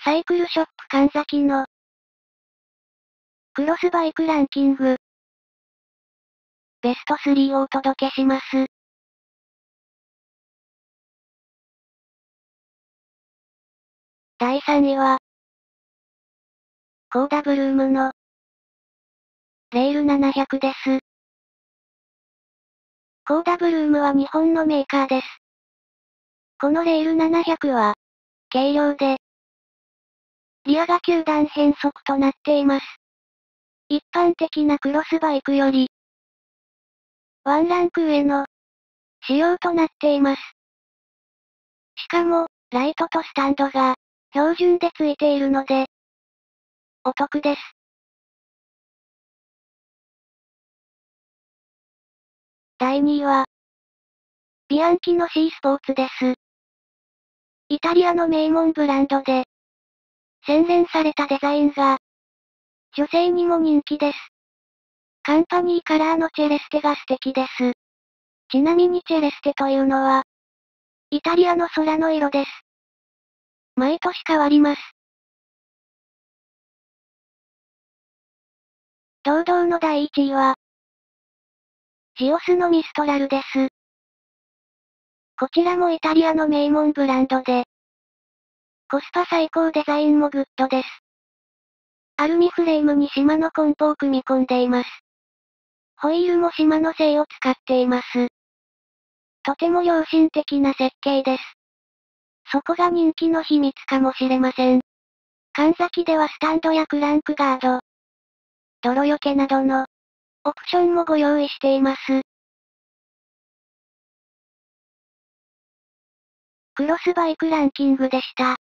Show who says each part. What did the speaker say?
Speaker 1: サイクルショップ神崎のクロスバイクランキングベスト3をお届けします。第3位はコーダブルームのレイル700です。コーダブルームは日本のメーカーです。このレイル700は軽量でリアが9段変速となっています。一般的なクロスバイクよりワンランク上の仕様となっています。しかも、ライトとスタンドが標準で付いているのでお得です。第2位はビアンキの C スポーツです。イタリアの名門ブランドで洗練されたデザインが女性にも人気です。カンパニーカラーのチェレステが素敵です。ちなみにチェレステというのはイタリアの空の色です。毎年変わります。堂々の第1位はジオスのミストラルです。こちらもイタリアの名門ブランドでコスパ最高デザインもグッドです。アルミフレームに島の梱包を組み込んでいます。ホイールも島の製を使っています。とても良心的な設計です。そこが人気の秘密かもしれません。神崎ではスタンドやクランクガード、泥除けなどのオプションもご用意しています。クロスバイクランキングでした。